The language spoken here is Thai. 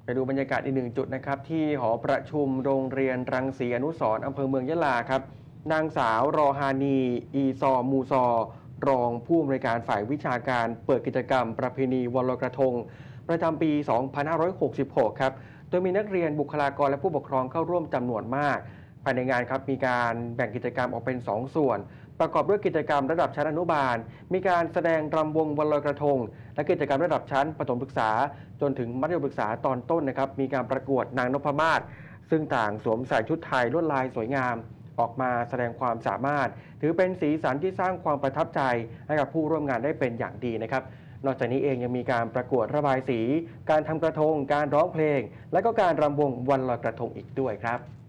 ไปดูบรรยากาศอีกหนึ่งจุดนะครับที่หอประชุมโรงเรียนรังสีอนุสรณ์อำเภอเมืองยะลาครับนางสาวรอฮานีอีซอมูซอรองผู้อำนวยการฝ่ายวิชาการเปิดกิจกรรมประเพณีวันลอยกระทงประจำปี 2566 ครับโดยมีนักเรียนบุคลากรและผู้ปกครองเข้าร่วมจำนวนมากภายในงานครับมีการแบ่งกิจกรรมออกเป็น 2 ส่วนประกอบด้วยกิจกรรมระดับชั้นอนุบาลมีการแสดงรำวงวันลอยกระทงและกิจกรรมระดับชั้นประถมศึกษาจนถึงมัธยมศึกษาตอนต้นนะครับมีการประกวดนางนพมาศซึ่งต่างสวมใส่ชุดไทยลวดลายสวยงามออกมาแสดงความสามารถถือเป็นสีสันที่สร้างความประทับใจให้กับผู้ร่วมงานได้เป็นอย่างดีนะครับนอกจากนี้เองยังมีการประกวดระบายสีการทำกระทงการร้องเพลงและก็การรำวงวันลอยกระทงอีกด้วยครับ